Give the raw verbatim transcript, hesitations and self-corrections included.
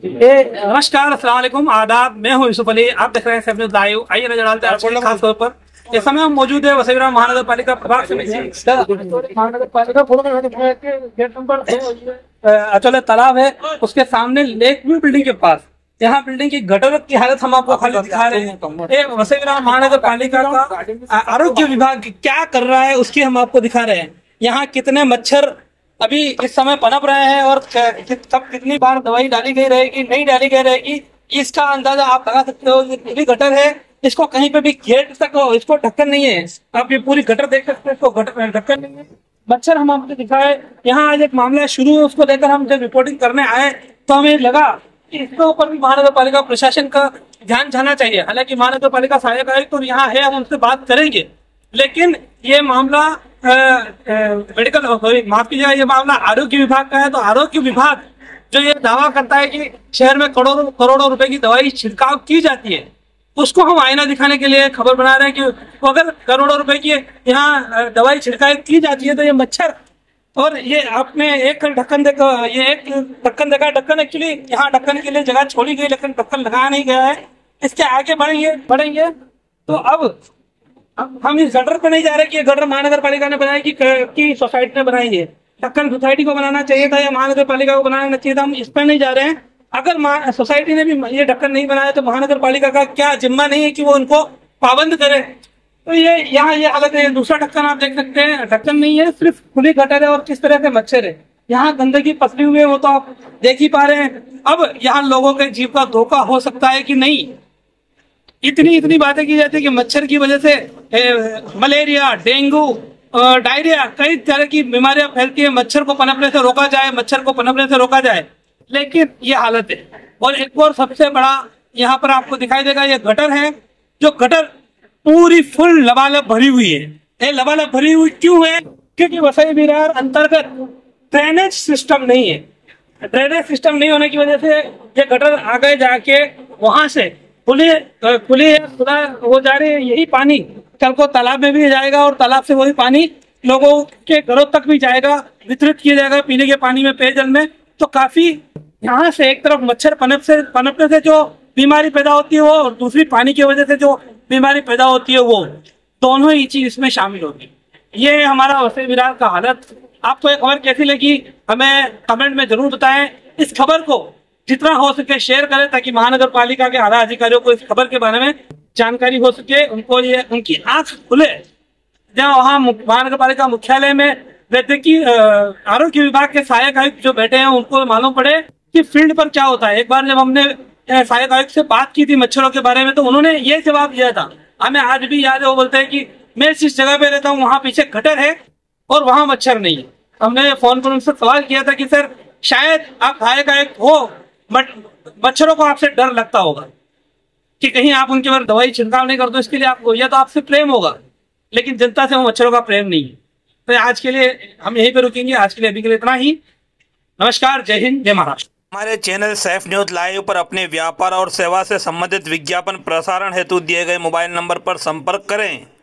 नमस्कार, अस्सलाम वालेकुम, आदाब। मैं हूं यूसुफ अली, आप देख रहे हैं सैफ न्यूज़ लाइव। आइए नजर डालते हैं खास तौर पर इस समय हम मौजूद है वसई विरार महानगर पालिका प्रभाग समिति महानगर पालिका गेट नंबर अचल तालाब है, उसके सामने लेक व्यू बिल्डिंग के पास। यहाँ बिल्डिंग की गटर की हालत हम आपको खाली दिखा रहे हैं। वसई विरार महानगर पालिका का आरोग्य विभाग क्या कर रहा है उसकी हम आपको दिखा रहे हैं। यहाँ कितने मच्छर अभी इस समय पनप रहे हैं और कब कितनी बार दवाई डाली गई रहेगी, नहीं डाली गई रहेगी, इसका अंदाजा आप लगा सकते हो। ये गटर है, इसको कहीं पे भी गेट तक हो, इसको ढक्कन नहीं है। आप ये पूरी गटर देख सकते हैं, इसको गटर ढक्कन नहीं है। मच्छर हम आपको दिखाए। यहाँ आज एक मामला शुरू है, उसको लेकर हम जब रिपोर्टिंग करने आए तो हमें लगा कि इसके ऊपर भी महानगर पालिका प्रशासन का ध्यान जाना चाहिए। हालांकि महानगर पालिका सहायक आयुक्त तो यहाँ है, हम उनसे बात करेंगे, लेकिन ये मामला मेडिकल माफ कीजिएगा, ये मामला आरोग्य विभाग का है। तो आरोग्य विभाग जो ये दावा करता है कि शहर में करोड़ों करोड़ों रुपए की दवाई छिड़काव की जाती है, उसको हम आईना दिखाने के लिए खबर बना रहे हैं कि अगर करोड़ों रुपए की यहाँ दवाई छिड़काव की जाती है तो ये मच्छर और ये आपने एक ढक्कन देखा, ये एक ढक्कन देखा। ढक्कन एक्चुअली यहाँ ढक्कन के लिए जगह छोड़ी गई, लेकिन ढक्कन लगाया नहीं गया है। इसके आगे बढ़ेंगे बढ़ेंगे तो अब हम इस गटर पे नहीं जा रहे कि ये गटर महानगर पालिका ने बनाई कि, कि सोसाइटी ने बनाई है। ढक्कन सोसाइटी को बनाना चाहिए था या महानगर पालिका को बनाना चाहिए था, हम इस पर नहीं जा रहे हैं। अगर सोसाइटी ने भी ये ढक्कन नहीं बनाया तो महानगर पालिका का क्या जिम्मा नहीं है कि वो उनको पाबंद करे। तो ये यहाँ ये हालत है। दूसरा ढक्कन आप देख सकते हैं, ढक्कन नहीं है, सिर्फ खुली गटर है और किस तरह के मच्छर है। यहाँ गंदगी पसरी हुई है, वो तो आप देख ही पा रहे हैं। अब यहाँ लोगों के जीव का धोखा हो सकता है कि नहीं, इतनी इतनी बातें की जाती है कि मच्छर की वजह से ए, मलेरिया, डेंगू, डायरिया, कई तरह की बीमारियां फैलती है। मच्छर को पनपने से रोका जाए, मच्छर को पनपने से रोका जाए, लेकिन ये हालत है। और एक और सबसे बड़ा यहाँ पर आपको दिखाई देगा, ये गटर है, जो गटर पूरी फुल लबालब भरी हुई है। ये लबालब भरी हुई क्यों है? क्योंकि वसई विरार अंतर्गत ड्रेनेज सिस्टम नहीं है। ड्रेनेज सिस्टम नहीं होने की वजह से ये गटर आगे जाके वहां से खुली खुली है, खुला हो जा रही है। यही पानी कल को तालाब में भी जाएगा और तालाब से वही पानी लोगों के घरों तक भी जाएगा, वितरित किया जाएगा पीने के पानी में, पेयजल में। तो काफी यहाँ से एक तरफ मच्छर पनप से पनपने से जो बीमारी पैदा होती है वो, और दूसरी पानी की वजह से जो बीमारी पैदा होती है वो, दोनों ही चीज इसमें शामिल होगी। ये हमारा वसई विरार का हालत। आपको ये खबर कैसी लगी हमें कमेंट में जरूर बताएं। इस खबर को जितना हो सके शेयर करें ताकि महानगर पालिका के आला अधिकारियों को इस खबर के बारे में जानकारी हो सके, उनको ये उनकी आंख खुले। जहाँ वहाँ महानगर पालिका मुख्यालय में वैद्यकीय आरोग्य विभाग के सहायक आयुक्त जो बैठे हैं उनको मालूम पड़े कि फील्ड पर क्या होता है। एक बार जब हमने सहायक आयुक्त से बात की थी मच्छरों के बारे में, तो उन्होंने ये जवाब दिया था, हमें आज भी याद है। वो बोलते हैं कि मैं जिस जगह पे रहता हूँ वहां पीछे गटर है और वहां मच्छर नहीं है। हमने फोन पर उनसे सवाल किया था कि सर शायद आप सहायक आयुक्त हो, बट मच्छरों को आपसे डर लगता होगा कि कहीं आप उनके ऊपर दवाई छिड़काव नहीं कर दो, इसके लिए आपको, या तो आपसे प्रेम होगा, लेकिन जनता से वो मच्छरों का प्रेम नहीं है। तो आज के लिए हम यहीं पे रुकेंगे। आज के लिए अभी के लिए इतना ही। नमस्कार, जय हिंद, जय महाराष्ट्र। हमारे चैनल सैफ न्यूज़ लाइव पर अपने व्यापार और सेवा से संबंधित विज्ञापन प्रसारण हेतु दिए गए मोबाइल नंबर पर संपर्क करें।